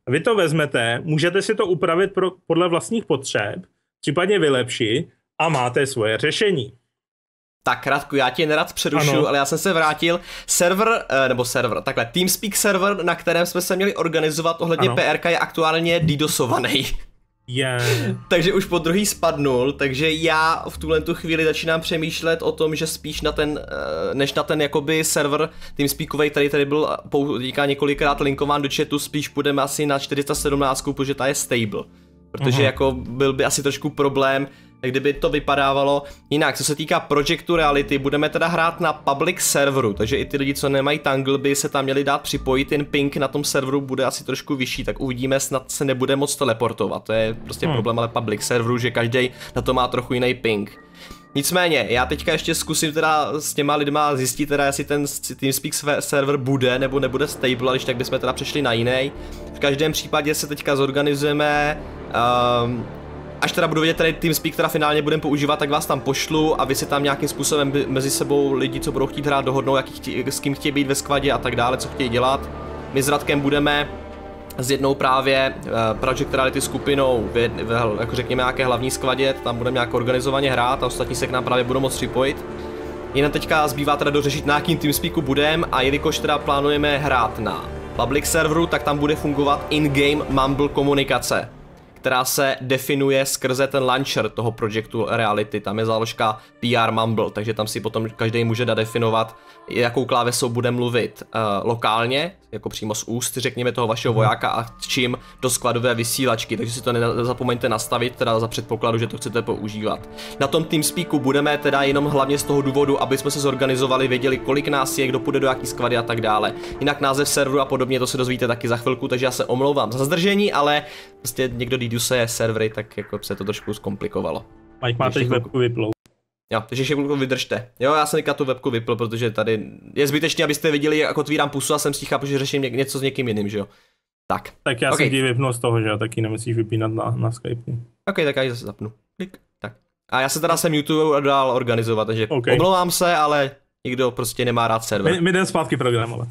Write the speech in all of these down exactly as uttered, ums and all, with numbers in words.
Vy to vezmete, můžete si to upravit pro, podle vlastních potřeb, případně vylepšit a máte svoje řešení. Tak, Radku, já tě nerad přerušu, ale já jsem se vrátil. Server, nebo server, takhle, TeamSpeak server, na kterém jsme se měli organizovat ohledně ano. P R K, je aktuálně DDoSovaný. Yeah. Takže už po druhý spadnul, takže já v tuhle tu chvíli začínám přemýšlet o tom, že spíš na ten, než na ten jakoby server TeamSpeakovej, který tady byl díka několikrát linkován do chatu, spíš půjdeme asi na čtyři sta sedmnáct, protože ta je stable. Protože uh-huh. jako byl by asi trošku problém, kdyby to vypadávalo. Jinak, co se týká Projectu Reality, budeme teda hrát na public serveru, takže i ty lidi, co nemají Tangle, by se tam měli dát připojit, ten ping na tom serveru bude asi trošku vyšší, tak uvidíme, snad se nebude moc teleportovat, to je prostě hmm. problém ale public serveru, že každý na to má trochu jiný ping. Nicméně, já teďka ještě zkusím teda s těma lidma zjistit teda, jestli ten TeamSpeak server bude nebo nebude stable, ale když tak bychom teda přešli na jiný. V každém případě se teďka zorganizujeme, um, až teda budu vědět, tady TeamSpeak teda finálně budeme používat, tak vás tam pošlu a vy si tam nějakým způsobem mezi sebou lidi, co budou chtít hrát, dohodnou, jaký chtí, s kým chtějí být ve skvadě a tak dále, co chtějí dělat. My s Radkem budeme s jednou právě uh, Project Reality skupinou, v, v, jako řekněme nějaké hlavní skvadě, tam budeme nějak organizovaně hrát a ostatní se k nám právě budou moct připojit. Jinak teďka zbývá teda dořešit, na jakým TeamSpeaku budeme a jelikož teda plánujeme hrát na public serveru, tak tam bude fungovat in-game mumble komunikace, která se definuje skrze ten launcher toho Projectu Reality, tam je záložka P R Mumble, takže tam si potom každý může definovat, jakou klávesou bude mluvit uh, lokálně, jako přímo z úst, řekněme, toho vašeho vojáka a čím do skladové vysílačky, takže si to nezapomeňte nastavit, teda za předpokladu, že to chcete používat. Na tom TeamSpeaku budeme teda jenom hlavně z toho důvodu, aby jsme se zorganizovali, věděli, kolik nás je, kdo půjde do jaký skvady a tak dále. Jinak název serveru a podobně, to se dozvíte taky za chvilku, takže já se omlouvám za zdržení, ale prostě někdo dedusuje servery, tak jako se to trošku zkomplikovalo. Mike má teď webku vyplou. Jo, takže ještě chvilku vydržte. Jo, já jsem teďka tu webku vypl, protože tady je zbytečné, abyste viděli, jak otvírám pusu a jsem si chápu, že řeším něco s někým jiným, že jo. Tak. Tak já okay. jsem ti vypnul z toho, že jo, taky nemusíš vypínat na, na Skypeu. Ok, tak já ji zase zapnu. Klik. Tak. A já se teda se mutuju a dál organizovat, takže okay. omlouvám se, ale nikdo prostě nemá rád server. My, my jdem zpátky programovat.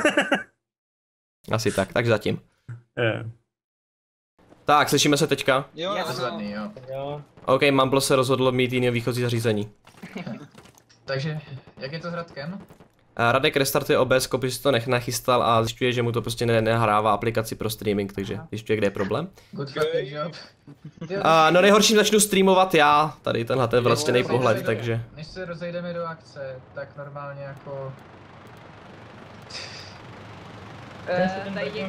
Asi tak, tak zatím. Je. Tak, slyšíme se teďka? Jo, Bezvadný, jo. jo. Ok, Mumble se rozhodl mít jiný výchozí zařízení. Takže, jak je to s Radkem? Radek restartuje O B S, protože si to nech nachystal a zjišťuje, že mu to prostě ne nehrává aplikaci pro streaming, takže zjišťuje, kde je problém. Good fucking job. A no nejhorším začnu streamovat já, tady tenhle ten vlastněný pohled, takže. Než se rozejdeme do akce, tak normálně jako... Uh, tady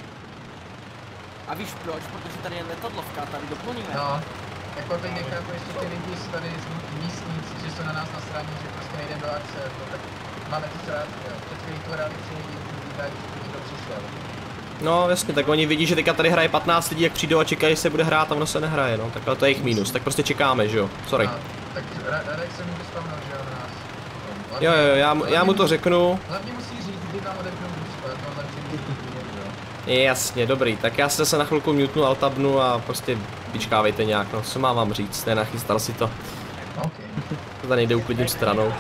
A víš proč? Protože tady je letadlovka, tady doplníme. No, jako teď nechápu ještě ty lidi z tady z místnic, že jsou na nás nasraní, že prostě nejdem do akce, to tak máme to rád, jo. Před chvílí to hráli tři lidi, vítají, že někdo přišel. No jasně, tak oni vidí, že teďka tady hraje patnáct lidí, jak přijdou a čekají, že se bude hrát a ono se nehraje, no, tak to je jejich mínus, tak prostě čekáme, že jo, sorry. No, tak Radek se může spavnout, že jo, na nás. Hlavně, jo, jo, já, já mu to řeknu. Hlavně musí říct, kdy tam odepnou důspa, to hlavně Jasně, dobrý, tak já se na chvilku mutnu, altabnu a prostě vyčkávejte nějak, no, co mám vám říct, nenachystal si to. Okay. To tady nejde uklidním stranou.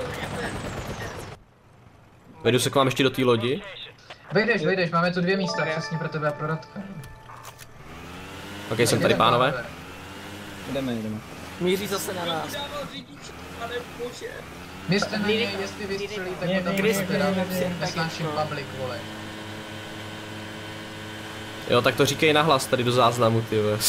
Vedu se k vám ještě do té lodi. Vejdeš, vejdeš, máme tu dvě místa, přesně pro tebe a pro Radka. Ok, jsem tady, pánové. Jdeme, jdeme. Míří zase na nás. Měřte na něj, jestli vystřelí, tak ho tam budeme teda nesnáším public, vole. Jo, tak to říkej nahlas tady do záznamu, ty vole.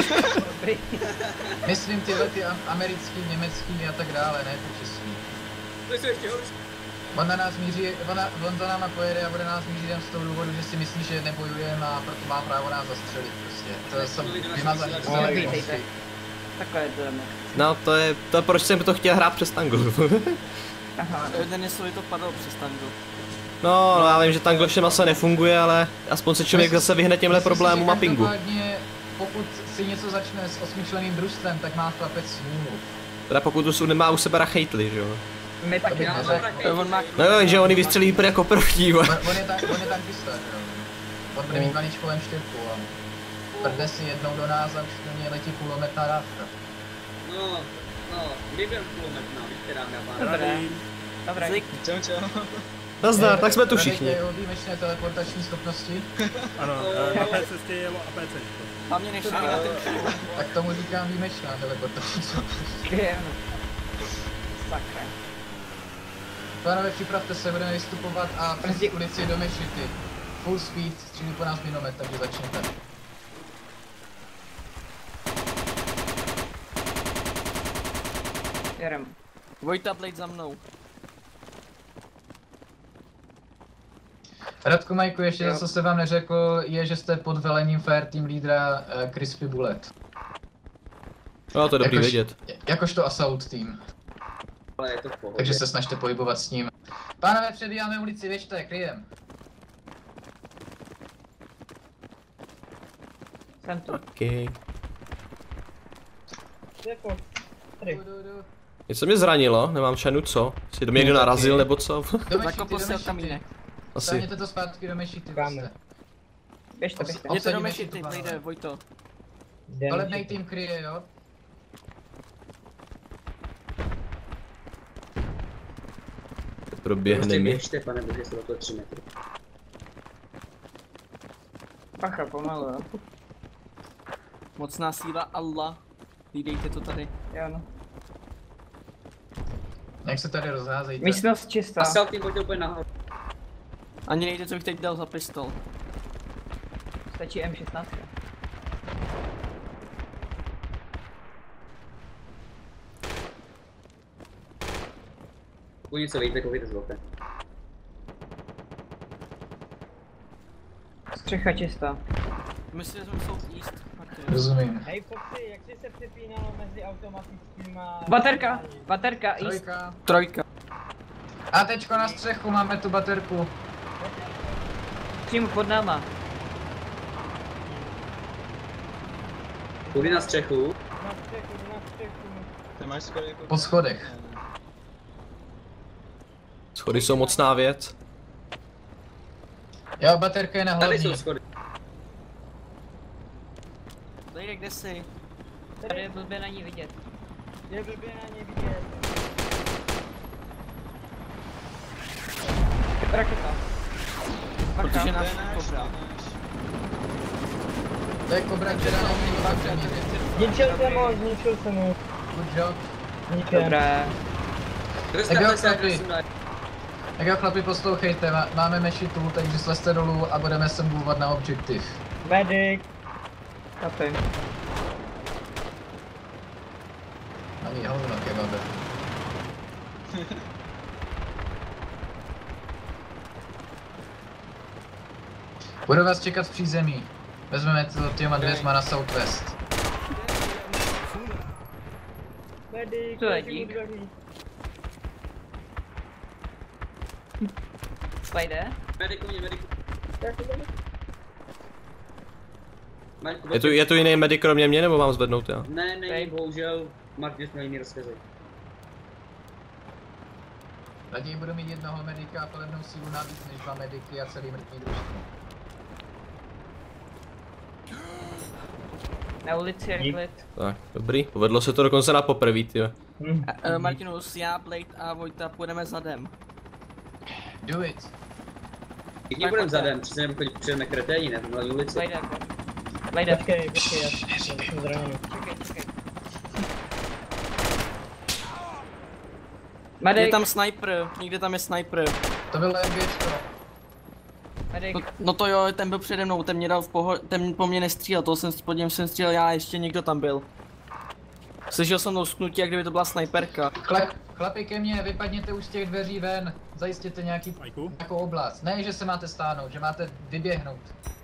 Myslím tyhle ty americký, německý a tak dále, ne ty český. To jsou ještě horší. On na nás míří, on, on za náma pojede a bude nás mířit jen z toho důvodu, že si myslí, že nebojujeme a proto má právo nás zastřelit prostě. To jsou vymazaný celé prostě. Takhle je to jdeme. No, to je, to je proč jsem to chtěl hrát přes Tangle. Aha, ten jestli to padlo přes Tangle. No, no, já vím, že Tangle všem asi nefunguje, ale aspoň se člověk zase vyhne těmhle problémům a pingu. Pokud si něco začne s osmičlenným družstvem, tak má chlapec smůlu. Teda pokud už nemá u sebe rachejtly, že jo? My taky on má... No jo, že oni vystřelí úplně jako první, on, on je tak, on je tankista, že jo? On bude mít maličkou M čtyři a prdne si jednou do nás a už do něj letí kulometná dávka. No, no, kdy byl kulometná, víte dámy a pánové. Dobré. Dobré. Čau, čau. Nazdar, tak jsme tu všichni. Tady je výjimečné teleportační schopnosti. Ano, eh, na té cestě je APC. Hlavně než na ten Tak tomu říkám výjimečná teleportační schopnost. Sakra. Pánové, připravte se, budeme vystupovat a přes ulici do Mešity. Full speed, střílí po nás minomet, takže začněte. Jedem. Vojta, Blade za mnou. Radku Majku, ještě to, co se vám neřekl, je, že jste pod velením Fire Team lídra uh, Crispy Bullet. No, to je dobrý Jakož- vědět. Jakožto Assault Team, Ale je to v pohodě. takže se snažte pohybovat s ním. Pánové, přebíháme ulici, běžte, kryjem. Jsem tu. Okay. Jdu, jdu, jdu. Něco mě zranilo, nemám šanu, co? Si do mě někdo narazil nebo co? Do Zakopl Mešity, do si o Mešity. kamínek. Asi. Stáhněte to zpátky do Mešity, prostě. Běžte, Obs- běžte. Jděte obsadíme do Mešity, si to, Blade, pánové. Vojto. Palebnej tým kryje, jo? Proběhne Prostě mi. běžte, pane, bože, jsou to tři metry. Pacha, pomalu, jo. Mocná síla Allah. Hlídejte to tady. Jo, no. Jak se tady rozházejte. Místnost čistá. A Assault Team pojďte úplně nahoru. Ani nejde, co bych teď dal za pistol. Stačí M šestnáct. Pokud něco víte, koukejte z okna. Střecha čistá. Myslím, že jsme jsou east. Martin. Rozumím. Hej Foxy, jak jsi se přepínal mezi automatickýma... Baterka, baterka, east. Trojka. Trojka. A teďko na střechu máme tu baterku. Přímo pod náma. Kudy na střechu. Na střechu, na střechu. Po schodech. Schody jsou mocná věc. Jo, baterka je na Tady hlavní. jsou schody. Blade, kde jsi? Tady je blbě na ní vidět. Je blbě na ně vidět. Raketa. Protože nás kobra. To je Cobra Jedi, není otevřený. Zničil jsem ho, zničil jsem ho. Good job. Zničil. Dobré. Tak Trestám jo, se, chlapi. prosím, daj. Tak jo, chlapi, poslouchejte, má- máme mešitu, takže slezte dolů a budeme sem bůvat na objektiv. Medic. Kapy. Ani hovno, kebabe. Budu vás čekat v přízemí. Vezmeme to těma dvěřma na southwest. Medic. To je letí dík. u dveří. Vajde. Mediku mě, mediku. Marku, Je tu, je tu jiný medic kromě mě, nebo mám zvednout já? Ne, ne, Hej. bohužel. Mark, měl jiný rozkazy. Raději budu mít jednoho medika a palebnou sílu navíc než dva mediky a celý mrtvý družstvo. Na ulici je klid. Tak, dobrý. Povedlo se to dokonce na poprvé, ty. Uh, Martinus, já, Blade a Vojta půjdeme zadem. Do it. Všichni Tak budeme pojďte. zadem, přece nebo chodit přijdeme kreténi, ne, v malé ulici. Vajde. Vajde. Počkej, počkej, já já jsem zraněný. Čekej, čekej. Je Medic, tam sniper, někde tam je sniper. To bylo MGčko. medic. No, no to jo, ten byl přede mnou, ten mě dal v poho- ten po mně nestřílel, toho jsem pod něm jsem střílel já, ještě někdo tam byl. Slyšel jsem dosknutí, jak kdyby to byla sniperka. Chlap, chlapi ke mně, vypadněte už z těch dveří ven. Zajistěte nějaký, Majku? nějakou oblast. Ne, že se máte stáhnout, že máte vyběhnout.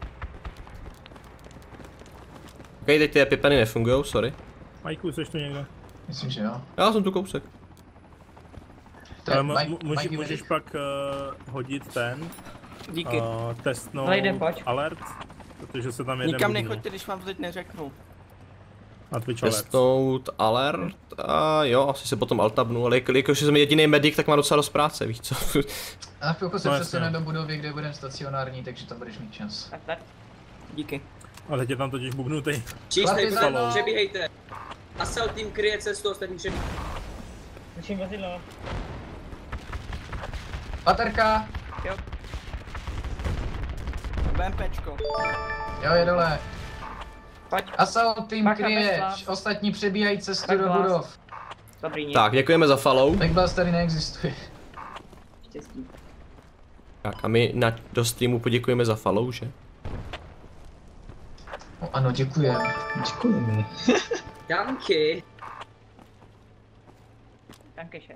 Ok, teď ty epipeny nefungujou, sorry. Majku, jsi tu někde? Myslím, že jo. Já jsem tu kousek. To je Ale mo- Mike- mo- může, Mikey můžeš medic. pak uh, hodit ten, Díky. uh, testnout Blade, pojď. alert, protože se tam jeden Nikam bubnul. nechoďte, když vám to teď neřeknu. Na Twitch alert. Testnout alert a jo, asi se potom altabnu, ale jak- jakož jsem jediný medic, tak má docela dost práce, víš co? A na chvilku se No, přesune jasně. do budovy, kde budeme stacionární, takže tam budeš mít čas. Tak, tak. Díky. Ale tě tam totiž bubnutý. Čistý, Chlapi, za mnou. přebíhejte. Assault Team kryje cestu, ostatní přebíhejte. Začím vozidlo. Baterka, Jo. BMPčko. Jo, je dole. Pojď. Assault tým Bacha, kryje, Backblast. ostatní přebíhají cestu do Backblast. budov. Dobrý, nic. Tak, děkujeme za follow. Backblast tady neexistuje. Štěstí. Tak a my na, do streamu poděkujeme za follow, že? O, ano, děkujeme. Děkujeme. Danky. Dankeschön.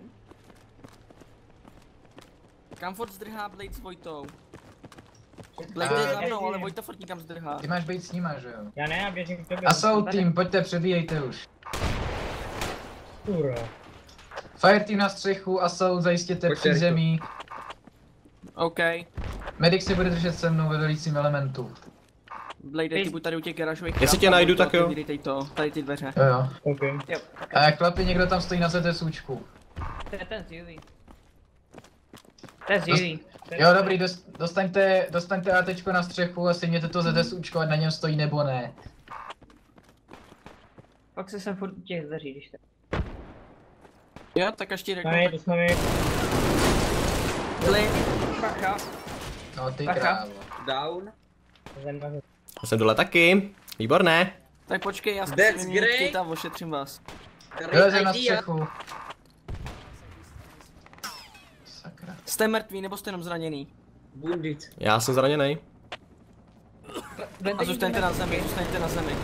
Kam furt zdrhá Blade s Vojtou? Blade je za mnou, ale Vojta furt nikam zdrhá. Ty máš být s nima, že jo? Já ne, já běžím k tobě. Assault tým, pojďte, přebíjejte už. Kurva. Fire team na střechu, Assault zajistěte Pojďte, přízemí. OK. Medic si bude držet se mnou ve velícím elementu. Blade, ty buď tady u těch garážových Jestli krám, tě tam najdu, to, tak jo. vydejtej to, tady ty dveře. Jo jo. OK. Jo. A chlapi, někdo tam stojí na ZSUčku. To je ten z Judy. To je z Judy. Jo, dobrý, dost, dostaňte, dostaňte ATčko na střechu a sejměte to ZSUčko, ať na něm stojí nebo ne. Pak se sem furt u těch dveří, když tak. Jo, tak až ti řeknu. Ne, to jsme mi. Blade, Bacha. No ty Bacha. krávo. Down. Já jsem dole taky. Výborné. tak počkej, já That's zkusím vyměnit great. kit a ošetřím vás. Vylezem na Great idea. střechu. Sakra. Jste mrtví nebo jste jenom zraněný? Wounded. Já jsem zraněný. A zůstaňte na zemi, zůstaňte na zemi.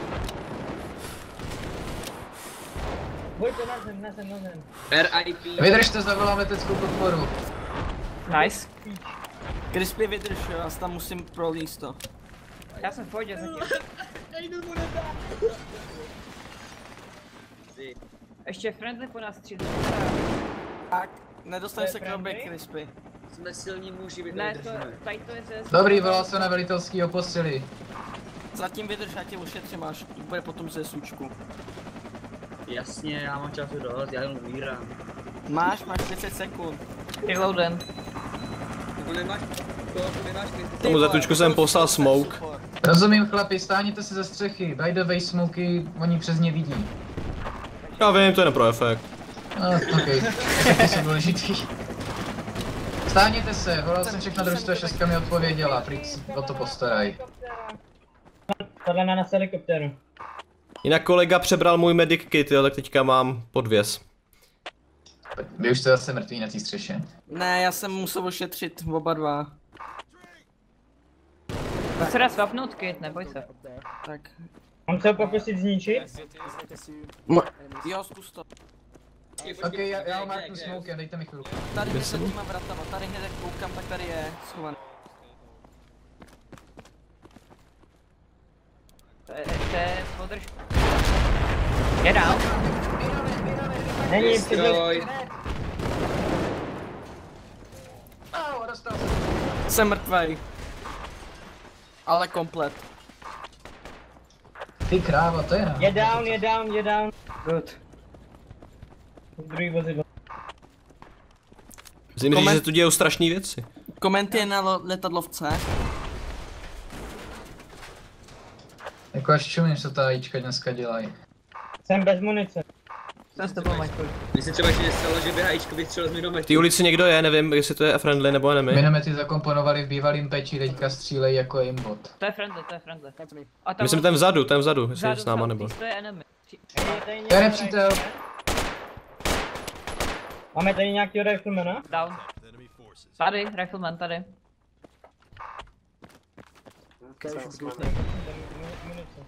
Pojďte na zem, na zem, na zem. R I P. Vydržte, zavolám leteckou podporu. Nice. Crispy vydrž, jo, já si tam musím prolíst to. Já jsem v pohodě zatím. Ještě friendly po nás střílí. Tak, nedostaneš To je se k robě, friendly? Crispy. Jsme silní muži, vy Ne, tady to, držíme. tady to je ze... Dobrý, volal se na velitelskýho posily. Zatím vydrž, já tě ošetřím, až bude potom ze sučku. Jasně, já mám času dost, já jenom umírám. Máš, máš třicet sekund. Reloaden. Nebo nemáš, to nemáš ty. Tomu zatučku jsem poslal smoke. Rozumím chlapi, stáhněte se ze střechy. By the way, smoky, oni přes ně vidí. Já vím, to je jen pro efekt. No, okej. Taky jsou důležitý. Stáhněte se, volal jsem všechna družstva, šestka mi odpověděla, prý o to postaraj. Tohle na nás helikoptéru. Jinak kolega přebral můj medic kit, jo, tak teďka mám podvěs. Vy už jste zase mrtví na té střeše. Ne, já jsem musel ošetřit oba dva. To se dá swapnout kit, neboj se. Tak. Mám se ho pokusit zničit? Jo, zkus to. Ok, já, já ho marknu smokem, dejte mi chvilku. Tady hned za těma vratama, tady hned jak koukám, tak tady je schovaný. To je, to je, podrž. Je dál. Není, předlož. Destroy. Au, dostal se. Jsem mrtvej. Ale komplet. Ty kráva, to je na. Je down, je down, je down. Good. Druhý vozidlo. Musím říct, že se tu dějou strašné věci. Koment je na lo- letadlovce. Jako až čumím, co ta ajíčka dneska dělají. Jsem bez munice. Jsem s tebou, Michael. Mně se třeba ještě stalo, že by hajíčko vystřelil z minometu. V té ulici někdo je, nevím, jestli to je friendly nebo enemy. Minomety zakomponovali v bývalým peči, teďka střílejí jako aimbot. To je friendly, to je friendly. A tam Myslím ten vzadu, ten vzadu, jestli je vzadu s náma nebo. southeast, to je enemy. Je tady To je nějaký nepřítel. rifleman? Máme tady nějakýho riflemana? Down. Tady, rifleman, tady. Munice.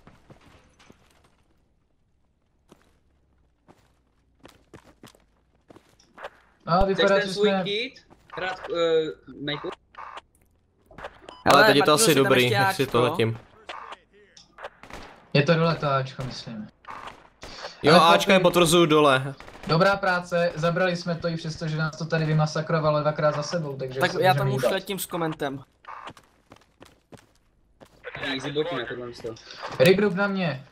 No, Chceš vypadá, ten že svůj jsme... kit? Rád, uh, Michael? Ale teď je to Martinu, asi si tam dobrý, ještě nech si to áčko. zatím. Je to dole to Ačko, myslím. Jo, Ale Ačka je chlapi- potvrzuju dole. Dobrá práce, zabrali jsme to i přesto, že nás to tady vymasakrovalo dvakrát za sebou, takže Tak se já můžeme tam už hýbat. letím s komentem. Easy boty na tohle místo. Regroup na mě.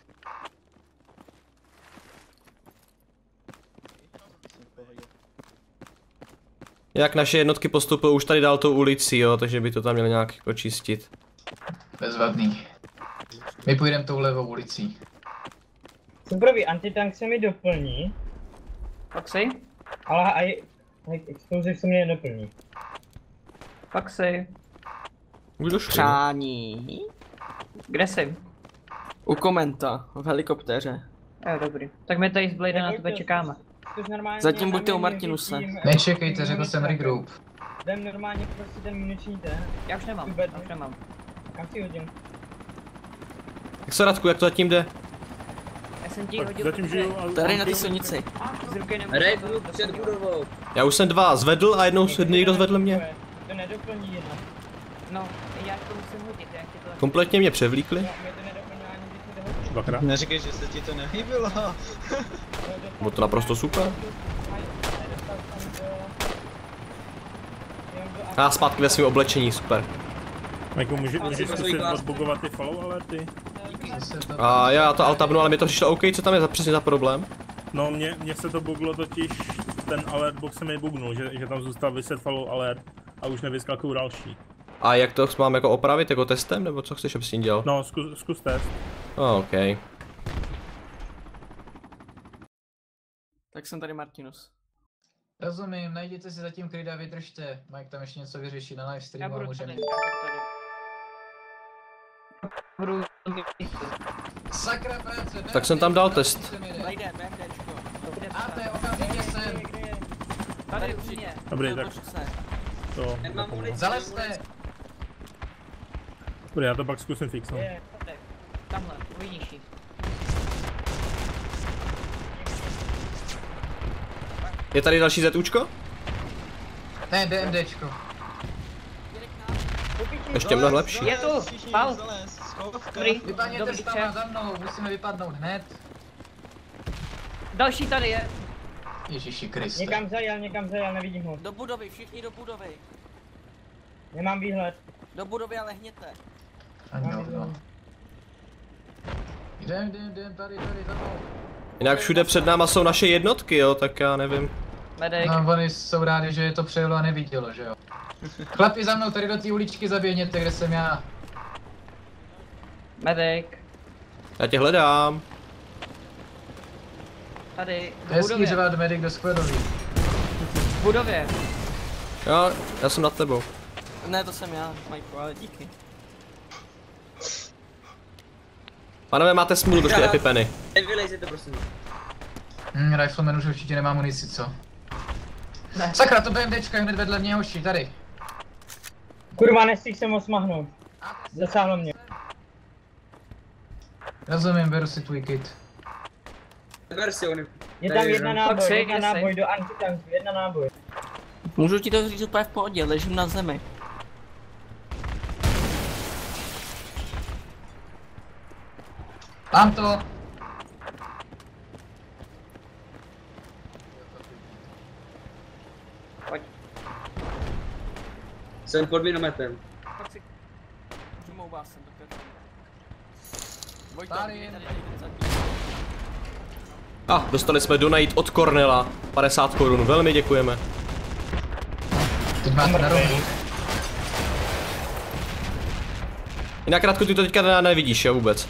Jak naše jednotky postupují už tady dál tou ulicí, jo, takže by to tam měli nějak jako čistit. Bezvadný. My půjdeme tou levou ulicí. Superový antitank se mi doplní, Foxy? ale aj, aj explosive se mi nedoplní. Foxy, Už došli. Přání. kde jsi? U komenta, v helikoptéře. Jo, dobrý. Tak my tady s Bladem na tebe čekáme. Zkus normálně Zatím na buďte u mě Martinuse. vytím, Nečekejte, eh, řekl jsem regroup. Jdem normálně prostě ten muniční ten. Já už nemám, Vůbec já už nemám. Kam si hodím? Jak se Radku, jak to zatím jde? Já jsem ti Tak hodil zatím žiju, ale... Tady na ty silnici. z ruky nemůžu. Regroup před budovou. Já už jsem dva zvedl a jednou se někdo zvedl mě. To nedoplní jedna. No, já to musím hodit, jak ti to... Kompletně mě převlíkli. No, mě to nedoplní ani když mi to hodí. Dvakrát. Neříkej, že se ti to nehýbilo. Bylo to naprosto super. A zpátky ve svém oblečení, super. Majku, může, můžeš to zkusit svůj odbugovat ty follow alerty? A já to altabnu, ale mi to přišlo OK, co tam je za, přesně za problém? No, mně, mně se to buglo totiž, ten alert box se mi bugnul, že, že tam zůstal vyset follow alert a už nevyskakují další. A jak to mám jako opravit, jako testem, nebo co chceš, abys s tím dělal? No, zkus, zkus test. Oh, OK. Tak jsem tady Martinus. Rozumím, najděte si zatím klid a vydržte. Mike tam ještě něco vyřeší na live Já streamu a budu můžeme... tady, já budu tady. Budu... Sakra práce, Tak jsem tam dal test. Blade, BMDčko. A to je okamžitě sem. Tady u mě. Dobrý, tak se. to... Nemám munici. Zalezte! Dobrý, já to pak zkusím fixnout. Je, tak. Tamhle, uvidíš jí. Je tady další ZUčko? Ne, DMDčko. Ještě mnohem lepší. Je tu, Pal. Dobrý, Vypadněte dobrý s tam čas. za mnou, musíme vypadnout hned. Další tady je. Ježiši Kriste. Někam zajel, někam zajel, nevidím ho. Do budovy, všichni do budovy. Nemám výhled. Do budovy, ale hněte. Ani hovno. Jdem, jdem, jdem, tady, tady, za mnou. Jinak všude před náma jsou naše jednotky, jo, tak já nevím. Medek. No, oni jsou rádi, že je to přejelo a nevidělo, že jo. Chlapi za mnou, tady do té uličky zaběhněte, kde jsem já. Medek. Já tě hledám. Tady, v Hezký budově. řvát medic do skladový. V budově. Jo, já jsem nad tebou. Ne, to jsem já, Majku, ale díky. Panové, máte smůlu, došly epipeny. Nevylejzete prosím. Hm, Rifleman už určitě nemá munici, co? Ne. Sakra, to BMDčka je hned vedle mě, hoši, tady. Kurva, nestihl jsem ho smahnout. Zasáhlo mě. Rozumím, beru si tvůj kit. Ber si ony. Je Tady tam je jedna žen. náboj, Foxy, jedna kde jsi? náboj do antitanku, jedna náboj. Můžu ti to říct úplně v pohodě, ležím na zemi. Mám to. Pojď. Jsem pod minometem. Přijmou vás sem do květu. Vojto, Tady. je tady někde za tím. A, ah, dostali jsme donate od Cornela. padesát korun, velmi děkujeme. Teď máte na rohu. Jinak Radku, ty to teďka ne- nevidíš, jo, vůbec.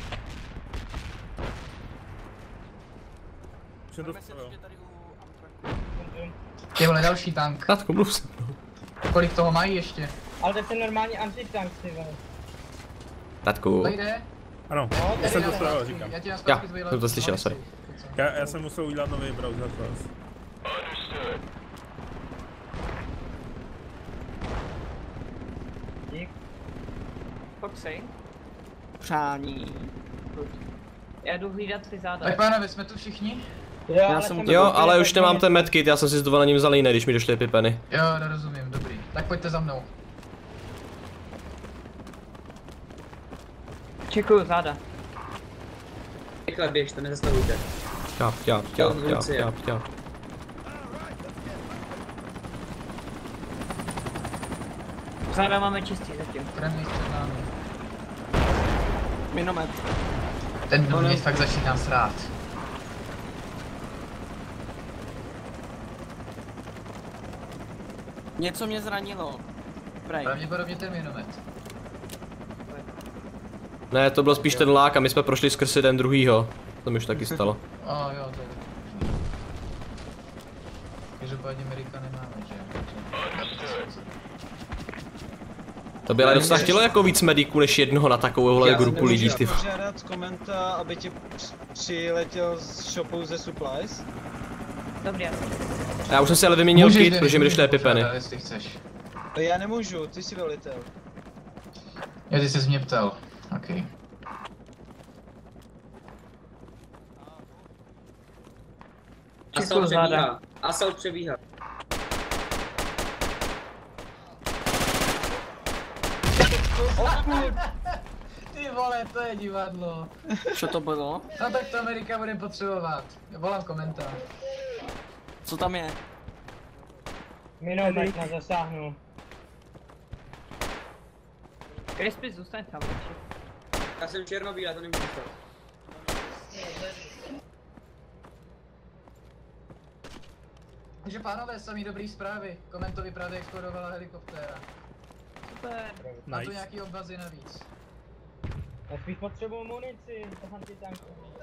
Jsem to... Myslím, jo. že tady u Amtraku. Ty vole, další tank. Radku, mluv se. Kolik toho mají ještě? Ale to je ten normální antitank, ty vole. Radku. Lejde? Ano, No, já tady jsem to na- strávil, říkám. Já ti na Já, zpátky tvoji jsem to slyšel, sorry. Já, já jsem musel udělat nový browser first. Dík. Foxy. Přání. Já jdu hlídat ty záda. Tak pánové, jsme tu všichni? Jo, Já ale jsem- jsem Jo, koupil ale už tak nemám mě- ten medkit, já jsem si s dovolením vzal jiný, když mi došly epipeny. Jo, no, rozumím, dobrý. Tak pojďte za mnou. Čekuju záda. Rychle běžte, nezastavujte. Ťáp, ťáp, ťáp, ťáp, ťáp, ťáp. Záda máme čistý zatím. Friendly před námi. Minomet. Ten do mě fakt začíná srát. Něco mě zranilo. Prej. Pravděpodobně ten minomet. Ne, to byl spíš ten lák a my jsme prošli skrz jeden druhýho. To mi už taky stalo. O jo, to je možný. Každopádně Amerika nemáme, že jo? To by ale docela chtělo jako víc mediků než jednoho na takovouhle grupu lidí, ty. Já požádat komenta, aby ti přiletěl z shopu ze supplies? Dobrý, já Já už jsem si ale vyměnil Můžeš, kit, protože mi došly můžeš epipeny. požádat, jestli chceš. Já nemůžu, ty jsi velitel. Jo, ty jsi mě ptal. OK. Assault přebíhá. Assault přebíhá. Ty vole, to je divadlo. Co to bylo? No tak to Amerika bude potřebovat. Volám komentář. Co tam je? Minomet na zasáhnu. Crispy, zůstaň tam, radši. Já jsem černobílá, to nemůžu stát. Takže pánové, samý dobrý zprávy. Komentovi právě explodovala helikoptéra. Super. Má tu Nice. nějaký obvazy navíc. Já spíš potřebuju munici, to antitankový.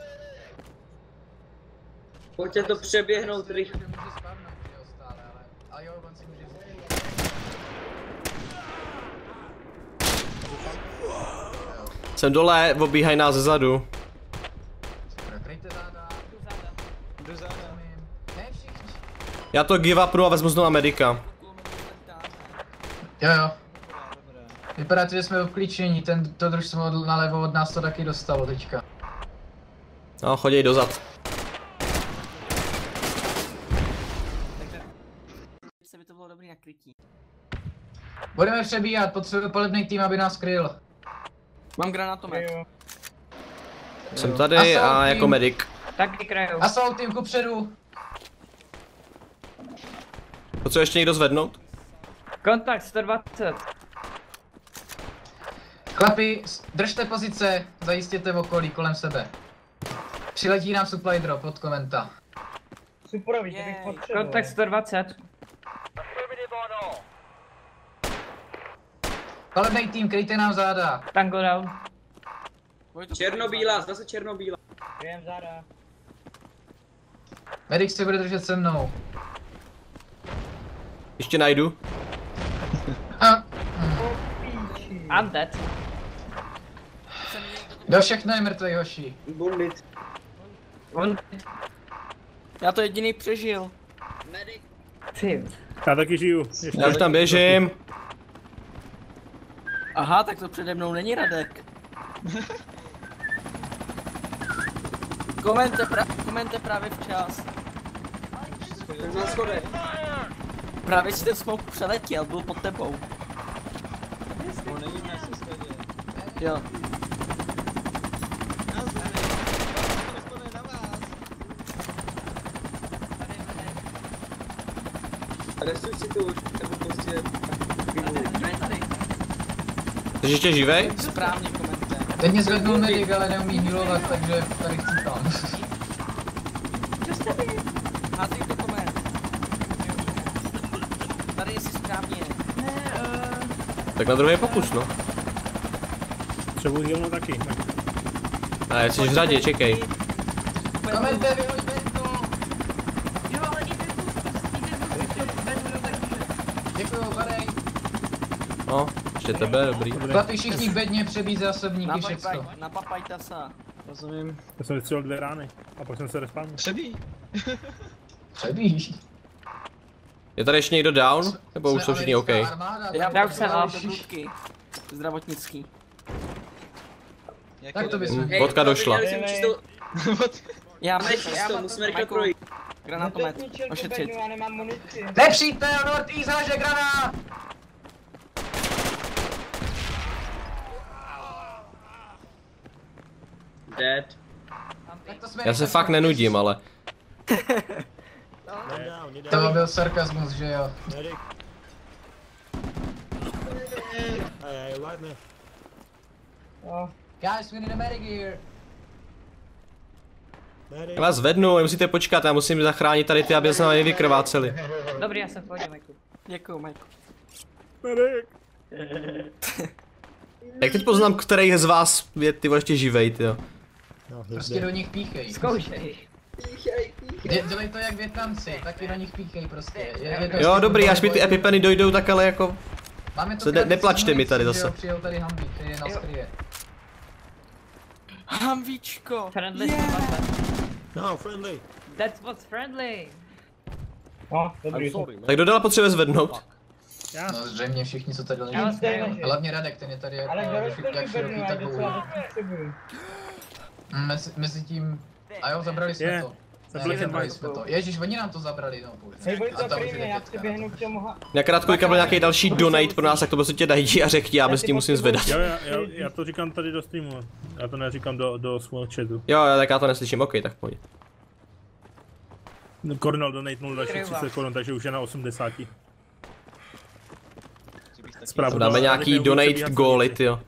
Pojďte to přeběhnout Že rychle. může spadnout, že jo, stále, ale... A jo, on si může vzít. Jsem dole, obíhají nás zezadu. Super, kryjte záda. Jdu záda. Jdu záda. Ne všichni. Já to give upnu a vezmu znovu medika. Jo, jo. Dobré. Vypadá to, že jsme obklíčení, ten to družstvo od- nalevo od nás to taky dostalo teďka. No, choděj dozad. Se by to bylo dobrý nakrytí. Budeme přebíhat, potřebujeme palebný tým, aby nás kryl. Mám granátomet. Jo. Jsem tady a jako medic. Taky krajou. Assault tým kupředu. Potřebuje ještě někdo zvednout? Kontakt sto dvacet. Chlapi, s- držte pozice, zajistěte v okolí kolem sebe. Přiletí nám supply drop od komenta. Superový, to bych Jej. potřeboval. Kontakt sto dvacet. Palebný tým, kryjte nám záda. Tango down. Černobílá, zase černobílá. Kryjem záda. Medic se bude držet se mnou. Ještě najdu. A, I'm dead. do všechno je mrtvej, hoši. Bombit. On... Já to jediný přežil. Medic. Ty. Já taky žiju. Ještě Já už tam běžím. Aha, tak to přede mnou není Radek. Komente, pra, komente právě včas. Tak na schodech. Právě si ten smoke přeletěl, byl pod tebou. On není na schodě. Jo. Resuscitu, nebo prostě... Jsi ještě živej? Správně komente. Teď mě zvednul medic, ale neumí healovat, takže tady chcípám. Házej to koment. Tady jsi správně. Tak na druhý pokus, no. Třeba healnu taky. Ne, jsi v řadě, čekej. Komente, vyhoďte to. Jo, ale jde tu, jde tu, Děkuju, Barej. No, ještě tebe, dobrý. Chlapi, všichni k bedně, přebít zásobníky, všecko. Napapaj, napapajte se. Rozumím. Já jsem vystřelil dvě rány. A pak jsem se respawnul. Přebí. Přebíš. Je tady ještě někdo down? Nebo už jsou všichni OK? Já, Já už jsem mám up. do průdky. Zdravotnický. Jaký Tak to bys- Hm, vodka došla. Měli jsem čistou... Já Máme mám čisto, musíme rychle Majku, projít. granátomet, Nezničil tu ošetřit. bednu, já nemám munici. Nepřítel, North East, haže granát! Dead. Tak to jsme Já se fakt nenudím, ale. To byl sarkazmus, že jo? Jo. Guys, we need a medic here. Já vás zvednu, musíte počkat, já musím zachránit tady ty, aby se nám nevykrváceli. Dobrý, já jsem v pohodě, Majku. Děkuju, Majku. Jak teď poznám, který z vás je ty ještě živej, ty jo? Prostě do nich píchej. Zkoušej. Dě, dělej to jak Větnamci, taky do nich píchej prostě. Je, je to Jo, prostě dobrý, až mi ty fotbal, epipeny dojdou, tak ale jako... Máme to Se ne- krátce neplačte mi munici, tady že jo, zase. Přijel tady Humvee, který je na skryje. Hamvíčko. Friendly. Yeah. No, friendly. That's what's friendly. No, dobrý. Tak kdo dál potřebuje zvednout? Já. No zřejmě všichni, co tady Já leží. vás tady nejo. leží. Hlavně Radek, ten je tady jako Ale kdo jak, rozhodl jak široký, Bernu, já tak dlouhý. docela to potřebuju. Mm, Mezi, mezi tím... A jo, zabrali jsme Je. to. Zabili Ne, jsme zabrali to. jsme to. Ježíš, oni nám to zabrali, no půjde. Hej, boj A to tam už prý je já pětka. chci běhnout k tomu ha... Já krátko byl nějaký další donate pro nás, tak to prostě tě dají a řekni, já bez tím musím zvedat. Jo, já, já, já to říkám tady do streamu. Já to neříkám do, do svého chatu. Jo, tak já to neslyším, ok, tak pojď. Cornel donate dalších třicet korun, takže už je na osmdesát. Zprávu Dáme dal, nějaký Radek donate neumí góly, přebíhat tyjo.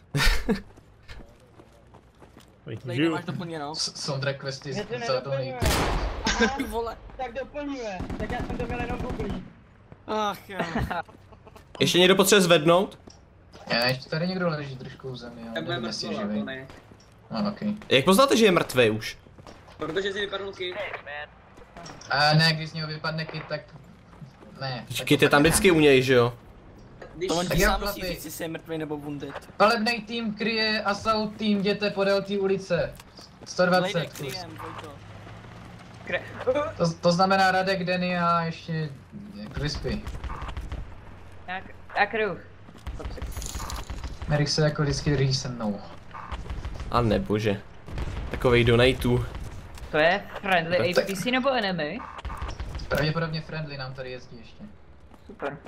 silnici. Nejde, Žiju. máš doplněno. S- Sondra questy Mě to za nedoplňuje. donate. Ty vole. Tak doplňuje. Tak já jsem to měl jenom googlí. Ach jo. Ještě někdo potřebuje zvednout? Já ještě tady někdo leží trošku v zemi, Já ale budeme nevím, jestli je mrtvol, živý. to ne. No, okej. Jak poznáte, že je mrtvý už? Protože si vypadnul kit. A ne, když z něho vypadne kit, tak... Ne. Kit je tam vždycky u něj, že jo? Když To on Tak ti jo, sám musí chlapi. říct, jestli je mrtvý nebo wounded. Palebnej tým kryje assault tým, jděte podél té ulice. sto Lejde dvacet kus. kliem, Vojto. To, to znamená Radek, Denny a ještě Crispy. Jak, jak kruh. Merich se jako vždycky rýří se mnou. A nebože. Takovej donatů. To je friendly No tak- A P C nebo enemy? Pravděpodobně friendly nám tady jezdí ještě. Super.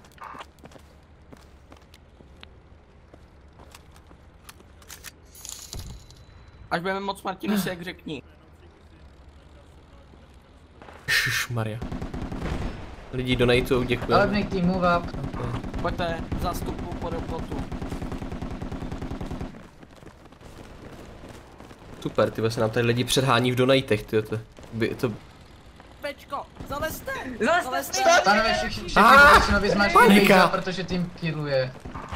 Až budeme moc Martinu si jak řekni. Maria. Lidi donatujou, děkuji. Palebnej tým move up. Pojďte, zástupu podél plotu. Super, ty se nám tady lidi předhání v donatech, ty to, by, to, Pečko, zalezte! Zalezte! Pánové, všichni, všichni Ah, prosinovi zmáčkli panika. Bejza, protože tým killuje.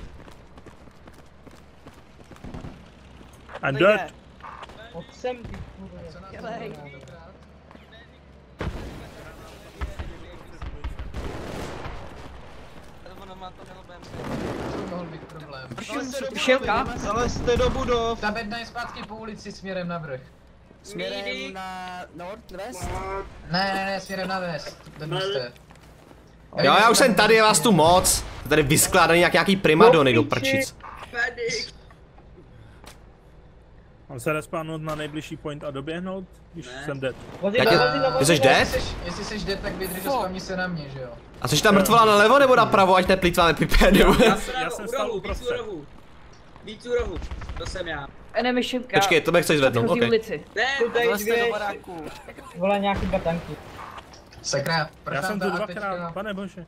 I'm To dead. je. Od sem ty kurva. Dělej. Ono má to nebo B M C. To mohl být problém. Šilka? Zalezte do budov. Ta bedna je zpátky po ulici směrem na vrch. Směrem na north, west? Ne, ne, ne, směrem na west. Bednu jste. jo, já už jsem tady, je vás tu moc. Tady vyskládaný jak nějaký primadony do prčic. Medic! Mám se respawnout na nejbližší point a doběhnout, když Ne. jsem dead. Vozidlo, Jak je- vozidlo, Ty jsi vozidlo. dead? Jestli jsi, jestli jsi dead, tak vydrž a spamni se na mě, že jo? A což tam mrtvola nalevo nebo napravo, ať neplýtváme pipé, nebo... Já Já jsem jsem u stál rohu, víc u uprostřed. rohu. Víc u rohu. To jsem já. Enemy šipka. Počkej, to mě chceš zvednout, Předchozí ok. ulici. Ne, Jsou tady Zalezte do dvě, baráku. vole nějaký dva tanky. Sakra, proč Já nám jsem ta tu apečka dvakrát, pane bože.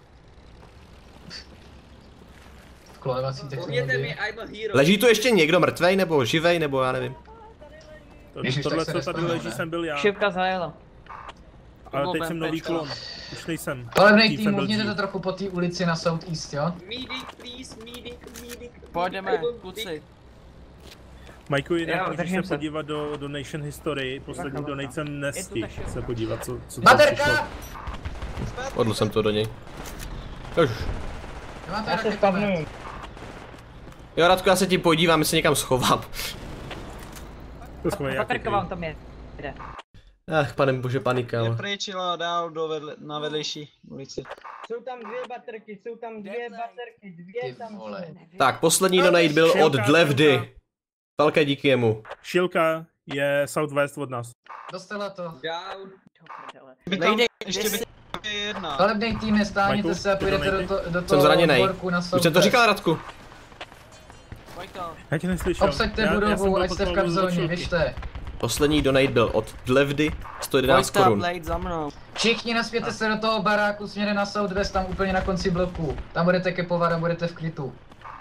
v kolevací Pověděte mi, technologii? I'm a hero. Leží tu ještě někdo mrtvej nebo živej, nebo já nevím. To, Ježiš, tohle, tak se co tady nespomenu, leží, ne? jsem byl já. Šipka zajela. Ale teď bylo jsem nový BMPčko. klon. Už nejsem. Palebnej Tím tým, jsem byl uvněte dřív. trochu po té ulici na southeast, jo? Medic, please, medic, medic. Pojďeme, kluci. Majku, jinak Jo, můžeš držím se se. podívat do Donation History. Poslední Bacha, bacha. donate jsem nestihl Je tu ta se podívat, co, co tam přišlo. Baterka! Odl jsem to do něj. Jož. Nemáte Já se raketomet? spavnuju. Jo, Radku, já se tím podívám, jestli někam schovám. To schovej nějaký Patrka vám tam je. Jde. Ach, pane bože, panika. Je no. pryčila dál do vedle, na vedlejší ulici. Jsou tam dvě baterky, jsou tam dvě baterky, dvě Ty tam vole. jsou. Tak, poslední donate byl od Šilka, Dlevdy. šilka. Velké díky jemu. Šilka je southwest od nás. Dostala to. Down. Do prdele. By tam Nejde, ještě kde by jedna. Palebnej tým, nestáhněte Majku, se a půjdete do, donate? to, do Jsem toho zraněnej. dvorku na Už jsem to southwest. říkal, Radku. Vojto. Já tě neslyšel. Obsaďte Já- já jsem budovu, byl ať jste v potom do kapzóně, šilky. běžte. Poslední donate byl od Dlevdy, sto jedenáct Vojta, korun. Blade za mnou. Všichni naspěte se do toho baráku směrem na southwest, tam úplně na konci bloku. Tam budete kepovat a budete v krytu.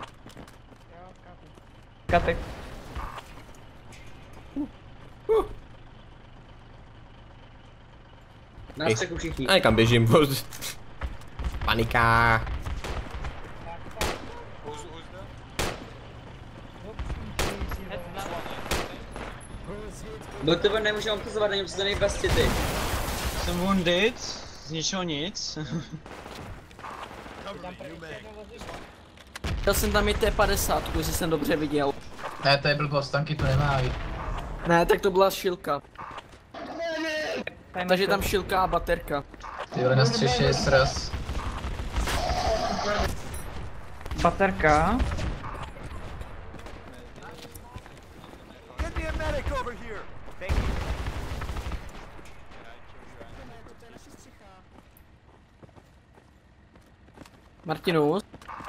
Katek. Na střechu všichni. A někam běžím. Panika. Do tebe nemůžeme obkazovat, nevím, co to nejbez city. Jsem wounded, z ničeho nic. Tam první jedno vozidlo. Já jsem tam i T padesát, jestli jsem dobře viděl. Ne, to je blbost, tanky tu nemají. Ne, tak to byla šilka. Takže tam šilka a baterka. Ty vole, na střeše je sraz. Baterka. Martinus.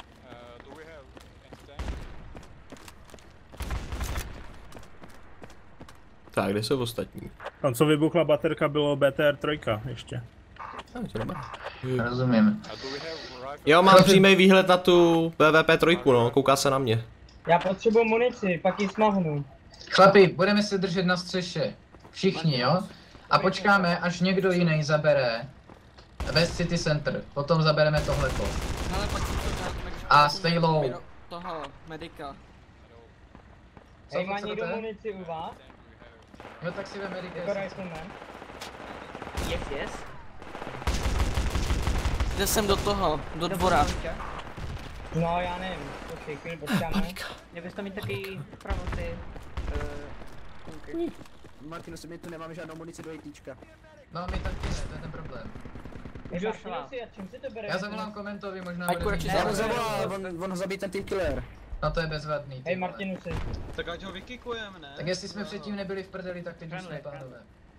Tak, kde jsou ostatní? Tam, co vybuchla baterka, bylo B T R tři ještě. Rozumím. Jo, mám přímý výhled na tu P V P tři, no, kouká se na mě. Já potřebuji munici, pak ji smahnu. Chlapi, budeme se držet na střeše. Všichni, jo? A počkáme, až někdo jiný zabere West City Center. Potom zabereme tohleto. Hele, pak si to dáme. A stay low. Toho, medika. Co, Hej, má co někdo to je? munici u vás? Jo, tak si vem Medic. Jako Rifleman? Yes, yes. Jde jsem do toho, do dvora. No, já nevím. Počkej, chvíli počkáme. Měl bys tam mít taky vpravo ty... Uh, okay. Martinus, my tu nemáme žádnou munici do jetíčka. No, my taky ne, to je ten problém. Můžu munici a čím si to bere? Já zavolám komentovi, možná Ať bude konečně mít- Ne, on zavolal, on, on ho zabít ten team killer. No to je bezvadný. ty Hej, vole. Martinusi. Tak ať ho vykikujeme, ne? Tak jestli jsme předtím nebyli v prdeli, tak teď už jsme, Friendly, pánové.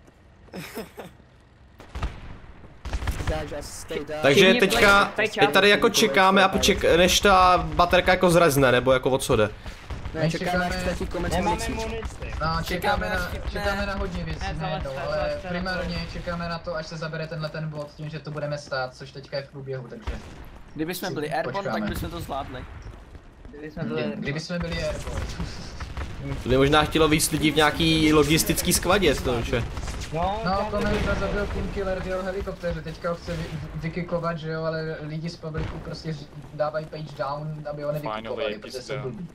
Guys, just stay down. Takže Všichni teďka, play- play teď tady jako čekáme a poček, než ta baterka jako zrezne, nebo jako o co jde. Ne, čekáme, až čekáme- ztratí komet Nemáme munici. munici. No, čekáme na, až chytne- čekáme na hodně věcí, Ne, ne, zalezte, no, ale zalezte na primárně čekáme na to, až se zabere tenhle ten bod, tím, že to budeme stát, což teďka je v průběhu, takže Kdyby jsme byli airborne, tak Počkáme. bychom to zvládli. Kdyby jsme byli... Kdy- kdyby jsme byli airborne. To by možná chtělo víc lidí v nějaký logistický skvadě, to že. No, No, já Komenda zabil Team Killer v jeho helikoptéře, teďka ho chce vy, vykikovat, že jo, ale lidi z publiku prostě ř- dávají page down, aby ho nevykikovali, protože jsou blbí.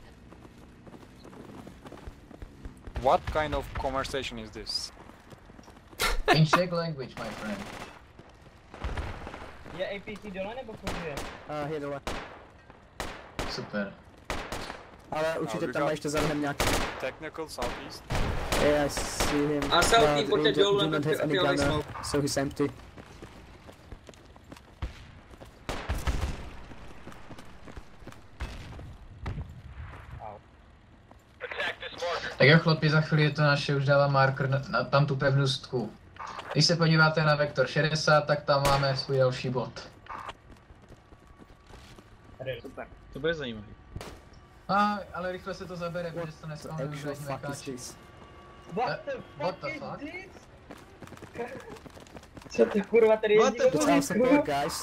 What kind of conversation is this? In Czech language, my friend. Je A P C dole nebo funguje? A je dole. Super. Ale určitě we tam má got- ještě za rohem nějaký. Technical southeast. Yeah, I see him. A Southie, but pojďte we do- dolů, do aby not have any fialový gunner, smoke. so he's empty. Tak jo chlapi, za chvíli je to naše, už dávám marker na, na tam tu pevnostku. Když se podíváte na vektor šedesát, tak tam máme svůj další bod. Super. To bude zajímavý. A, ale rychle se to zabere, protože se to The nespamuje už actual vezme fuck is káči. this? What the What fuck the is fuck? this? Co ty kurva tady What jezdí the do It's also kurva? cool, guys.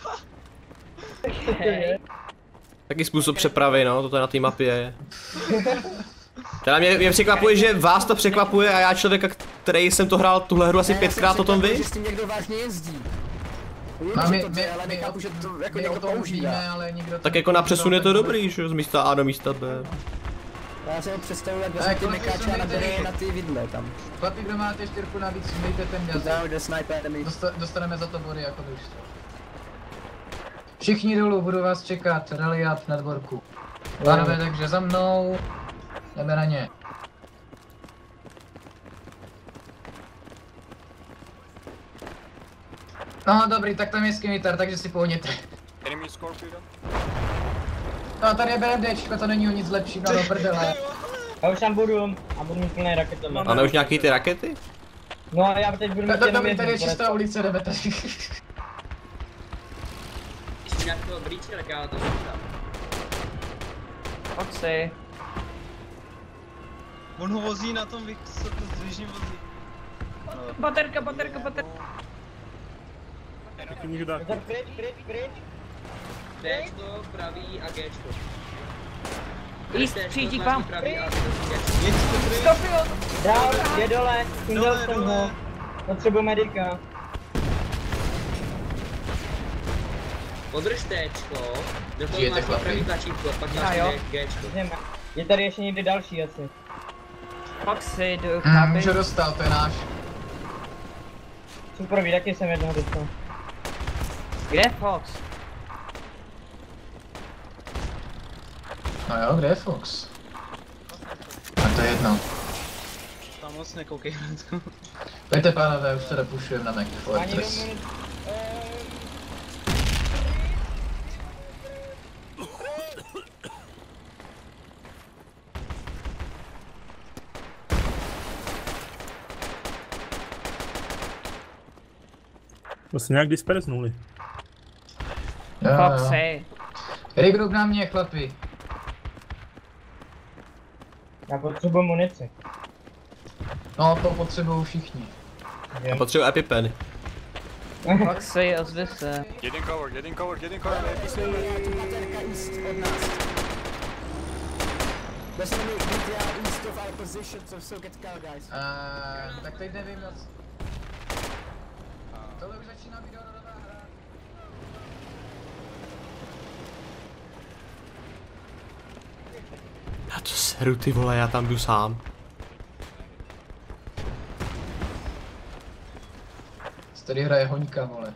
Hej. Taky způsob přepravy, no, toto na té mapě je. Teda mě, mě překvapuje, že vás to překvapuje a já člověka, který jsem to hrál tuhle hru asi Ne, já pětkrát, jsem o tom překvapen, vy? že s tím někdo vážně jezdí. Vím, No, že my, to my, jde, ale my, nechápu, že to jako my o někdo tom používá. víme, ale nikdo to Tak jako na přesun je to nepoužívá, dobrý, že jo, z místa A do místa B. Já jsem ho představil, jak Tak, vezme ty kolik mekáče jsou a nabere tady? je na ty vidle tam. Chlapi, kdo máte čtyřku navíc, dejte ten gaz. Down the sniper enemy. Dosta, dostaneme za to body jako družstvo. Všichni dolů, budu vás čekat, reliat na dvorku. Pánové, takže za mnou. Jdeme na ně. No dobrý, tak tam je skimitar, takže si pohněte. Enemy Scorpion. No tady je BMDčko, to není o nic lepšího, no prdele. Já už tam budu a budu mít plný raketama. A ne už nějaký ty rakety? No a já teď budu mít No, jenom dobrý, tady je jednu. čistá ulice, jdeme tady. Když nějakého brýče, tak já to říkám. Oxy. On ho vozí na tom vy- co to zdvižním vozí. Baterka, baterka, baterka. Taky můžu dát. Tak pryč, pryč, pryč. Dčko, pravý a Gčko. Jíst, přijíždí k vám. Pravý a Jeďte pryč. Stopil. Dál, je dole, sundal Dole, jsem dole. ho. Potřebuji medika. Podrž Tčko, do toho Žijete, máš chlapi? pravý tlačítko, pak Já, máš jo. Gčko. Jdeme. Je tady ještě někde další asi. Oxy, jdu, Hmm, chápeš? můžu dostal, to je náš. Super, ví, taky jsem jednoho dostal. Kde je Fox? No jo, kde je Fox? A to je jedno. Tam moc nekoukej na to. Pojďte pánové, už se dopušujeme na McFortress. To se nějak disperznuli. Foxy. Regroup na mě, chlapi. Já potřebuji munici. No, to potřebují všichni. Já potřebuji EpiPen. Foxy, ozvi se. Get in cover, get in cover, get in cover, A P C. Uh, tak teď nevím moc. Tohle už začíná být hororová hra. Já to seru, ty vole, já tam jdu sám. Tady hraje hoňka, vole.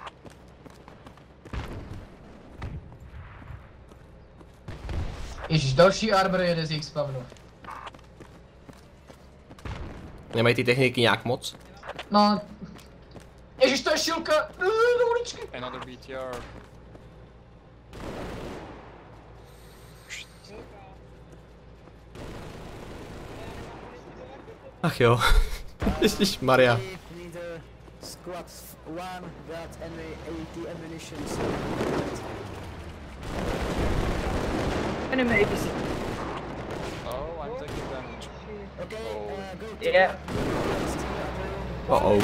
Ježíš, další Arbor jede z jejich spavnu. Nemají ty techniky nějak moc? No. Ježíš, to je šilka! Do uličky! Another B T R. Ach jo. Ježišmarja. Enemy A P C. Oh, I'm taking damage. Oh. Yeah. Oh oh.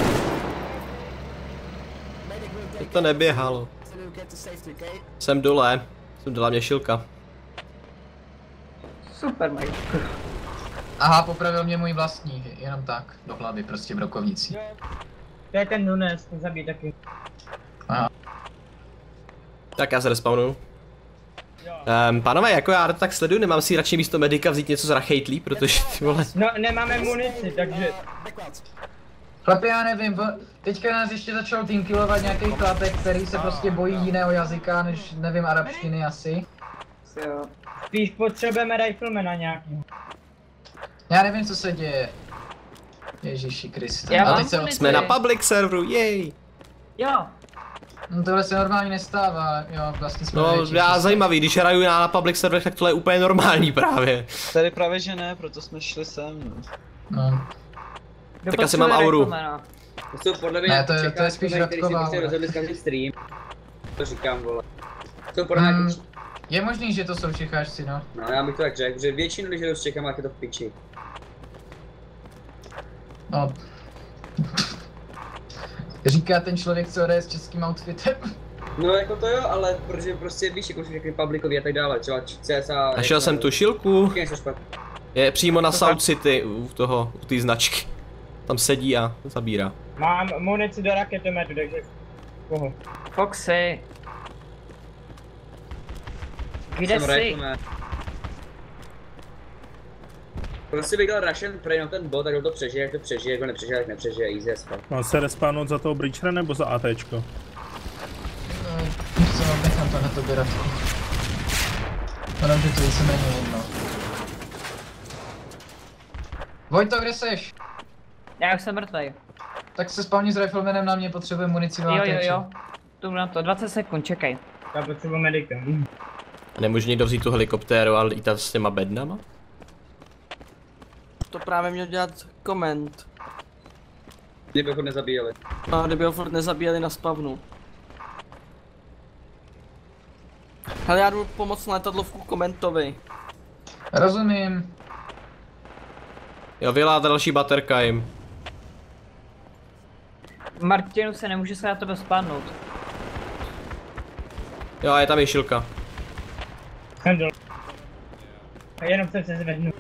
To neběhalo. Jsem dole. Jsem dole mě šilka. Super, Mike. Aha, popravil mě můj vlastní, jenom tak, do hlavy, prostě brokovnicí. To je ten Nunes, ten zabít taky. Aha. Tak já se respawnu. Um, pánové, jako já to tak sleduju, nemám si radši místo medika vzít něco z rachejtlí, protože ty vole... No, nemáme munici, takže... Chlapi, já nevím, teďka nás ještě začal teamkillovat nějaký chlapek, který se prostě bojí jiného jazyka, než, nevím, arabštiny asi. Jo. Spíš potřebujeme riflemana nějakýho. Já nevím, co se děje. Ježíši Kriste. Já A mám teď se munici. Jsme na public serveru, jej! Jo. No tohle se normálně nestává, jo, vlastně jsme No, větší, já přesně. zajímavý, když hraju na public serverech, tak tohle je úplně normální právě. Tady právě že ne, proto jsme šli sem. No. No. Tak asi mám auru. To jsou podle mě Ne, to je- to je čekáčkové, spíš který si Radková, prostě vole. rozhodli zkazit stream. To říkám, vole. To podle mě Hmm, jako- je možný, že to jsou Čecháčci, no. No já bych to tak řekl, že většinu lidí s Čechama jak je to v piči. No. Říká ten člověk, co hraje s českým outfitem. No jako to jo, ale protože prostě víš, jako všechny publikový a tak dále, třeba C S A... Našel jsem tu šilku, Taky nejsou špatný. je přímo na South City u toho, u té značky. Tam sedí a zabírá. Mám munici do raketometu, takže... Koho? Foxy. Kde Jsem jsi? rifleman. Prostě bych dal Russian Prey na ten bot, tak kdo to přežije, jak to přežije, jak to nepřežije, tak nepřežije, easy as fuck. Mám se respawnout za toho Breachera nebo za ATčko? No, co mám, nechám to na tobě, Radku. Ono, že to víceméně jedno. Vojto, kde seš? Já už jsem mrtvej. Tak se spawni s riflemanem na mě, potřebuje munici Jo, jo, jo. Tu na to, dvacet sekund, čekej. Já potřebuji medika. A nemůže někdo vzít tu helikoptéru a lítat s těma bednama? To právě měl dělat koment. Kdyby ho nezabíjeli. A kdyby ho furt nezabíjeli na spavnu. Hele, já jdu pomoct na letadlovku komentovi. Rozumím. Jo, vylá další baterka jim. Martinu se nemůže se na tebe spadnout. Jo, a je tam i šilka. Jsem dole. A jenom jsem se zvednul.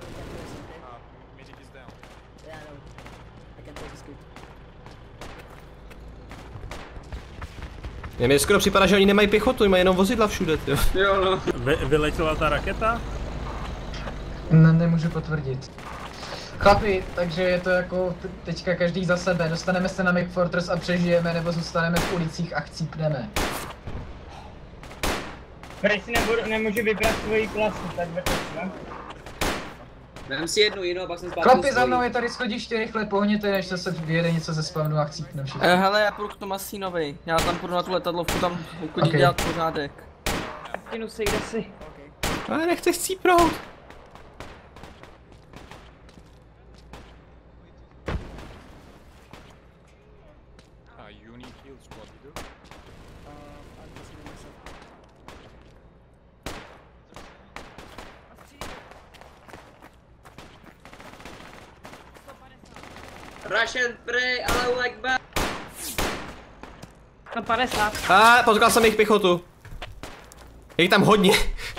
Mně mi skoro připadá, že oni nemají pěchotu, mají jenom vozidla všude, tyjo. Jo no. Vy, vyletěla ta raketa? Ne, nemůžu potvrdit. Chlapi, takže je to jako t- teďka každý za sebe. Dostaneme se na McFortress a přežijeme, nebo zůstaneme v ulicích a chcípneme. Proč si nebudu, nemůžu vybrat svoji klasu, tak ve ne? Vem si jednu jinou a pak jsem zpátky Chlapi, za svojí. mnou je tady schodiště, rychle pohněte, než se vyjede něco ze spavnu a chcípne všichni. Eh, hele, já půjdu k tomu Masínovi. Já tam půjdu na tu letadlovku, tam uklidit Okay. dělat pořádek. Martinu si, kde jsi? Ale nechci chcípnout. Uh, you need heals, what you do? Russian spray, Allahu Akbar. sto padesát. A potkal jsem jejich pěchotu. Je jich tam hodně.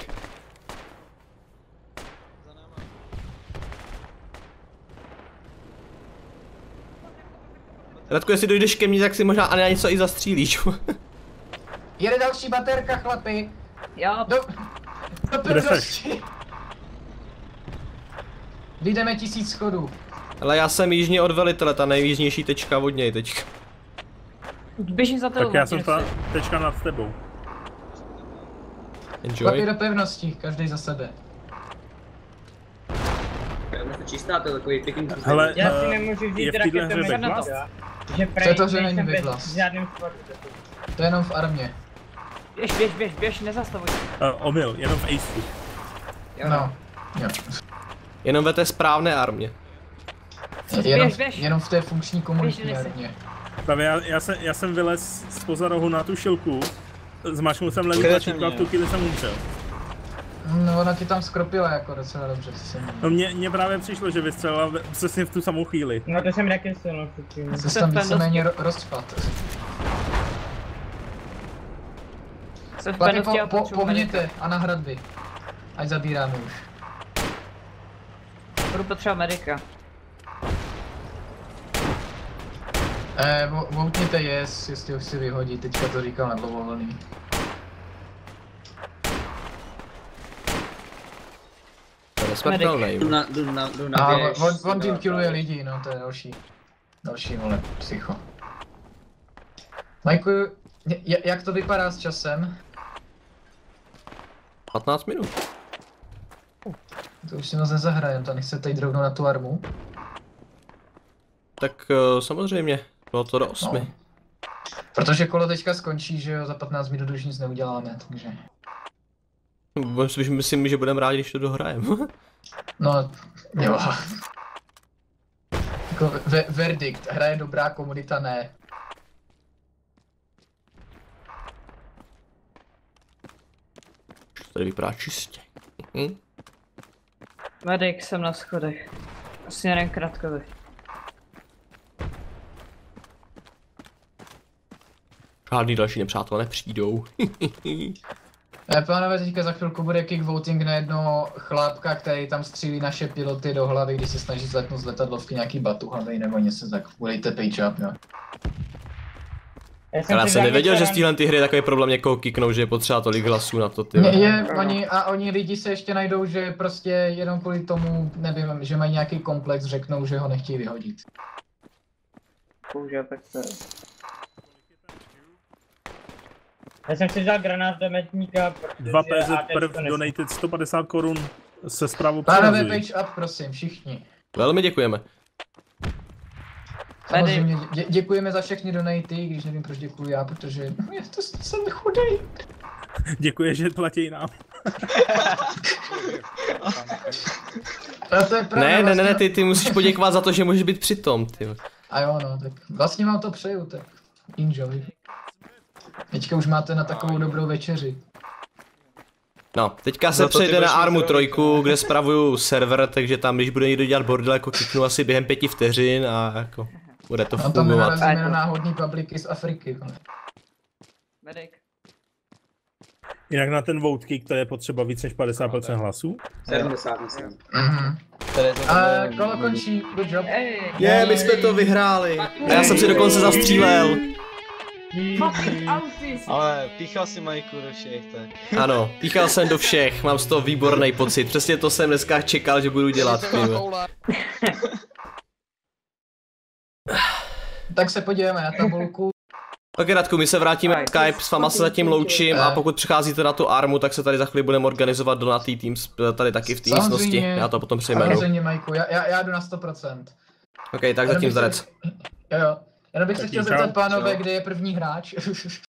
Radku, jestli dojdeš ke mně, tak si možná Ania něco i zastřílíš. Jede další baterka, chlapi. Jo, Do... Do pevnosti. Vyjdeme tisíc schodů. Ale já jsem jižně od velitele, ta nejjižnější tečka od něj teďka. běžím za tebou. Tak já jsem Martinu, ta si. tečka nad tebou. Chlapi Enjoy. do pevnosti, každý za sebe. Je to čistá, to je takový pěkný. Hele, Já si eh, nemůžu je vzít v téhle hře raketu backlast? že Co je prej to, že není nejsem bez backlast? žádným sportu. To je jenom v armě. Běž, běž, běž, běž, nezastavuj. Uh, omyl, jenom v Aceu. No. Jo. Jenom ve té správné armě. Jenom, Běž, běž. jenom v té funkční komunitní Běž, armě. Právě já, já, jsem, já jsem vylez spoza rohu na tu šilku, zmačknul jsem levý Kde tlačítko a v mě? tu chvíli jsem umřel. No ona ti tam skropila jako docela dobře, co jsem No mně, mně právě přišlo, že vystřelila ve- přesně v tu samou chvíli. No to jsem taky silnou předtím. Se tam víceméně ro- rozpad. Jsem v Chlapi, pevnosti a po, po, potřebuji medic. pohněte a na hradby. Ať zabíráme už. Budu potřebovat medika. Eh, vo- voutněte yes, jestli ho chci vyhodit, teďka to říkal na dlouhovolný. To je nesmrtelný. Jdu na, jdu na, jdu na A běž. on, on tím killuje lidi, no to je další. Další vole, psycho. Majku, j- jak to vypadá s časem? patnáct minut. To už si moc nezahrajem, to nechcete jít rovnou na tu armu? Tak uh, samozřejmě, bylo to do osmi. No. Protože kolo teďka skončí, že jo, za patnáct minut už nic neuděláme, takže... No. Myslím, že budeme rádi, když to dohrajeme. No, jo. Jako ve- verdikt, hraje dobrá, komunita ne. Tady vypadá čistě. Hm? Medic, jsem na schodech. Směrem krátkovi. Žádný další nepřátelé nepřijdou. Eh, Pánové, teďka za chvilku bude kick voting na jednoho chlápka, který tam střílí naše piloty do hlavy, když se snaží zletnout z letadlovky nějaký batuhavej nebo něco, tak budejte page up, jo. Já Ale já si jsem nevěděl, že zaměstnán- z téhle ty hry je takový problém někoho kicknout, že je potřeba tolik hlasů na to, ty. Je, je oni, a oni lidi se ještě najdou, že prostě jenom kvůli tomu, nevím, že mají nějaký komplex, řeknou, že ho nechtějí vyhodit. Bohužel, tak to je. Já jsem si vzal granát do metníka, protože dva P Z A T prv to nesmí. donated sto padesát korun se zprávou Pánové, přirazují. page up, prosím, všichni. Velmi děkujeme. Samozřejmě dě, děkujeme za všechny donaty, když nevím, proč děkuju já, protože no, já to jsem chudej. Děkuji, že platí nám. A to je pravda, Ne, ne, ne, ne, vlastně- ty, ty musíš poděkovat za to, že můžeš být přitom, ty. A jo, no, tak vlastně vám to přeju, tak enjoy. Teďka už máte na takovou dobrou večeři. No, teďka se Za to ty přejde na budeš mít Armu zdravý, trojku, kde spravuju server, takže tam, když bude někdo dělat bordel, jako kliknu asi během pěti vteřin a jako bude to No tam fungovat. narazíme na náhodný publiky z Afriky. vole. Medic. Jinak na ten vote kick to je potřeba víc než padesát procent hlasů. sedmdesát myslím. Mhm. A kolo končí, good job. Ej, Je, my jsme to vyhráli. A já jsem si dokonce zastřílel. fucking autis. Ale píchal si Majku do všech, tak. Ano, píchal jsem do všech, mám z toho výborný pocit. Přesně to jsem dneska čekal, že budu dělat. Ty. Tak se podíváme na tabulku. Ok, Radku, my se vrátíme na Skype, s váma se zatím loučím a pokud přicházíte na tu armu, tak se tady za chvíli budeme organizovat donatý Teams tady taky v té místnosti, já to potom přejmenu. Samozřejmě, Majku, já, já, já jdu na sto procent. Ok, tak zatím zdarec. Jo jo, jenom bych se Tak chtěl čau, zeptat, pánové, čau. kde je první hráč?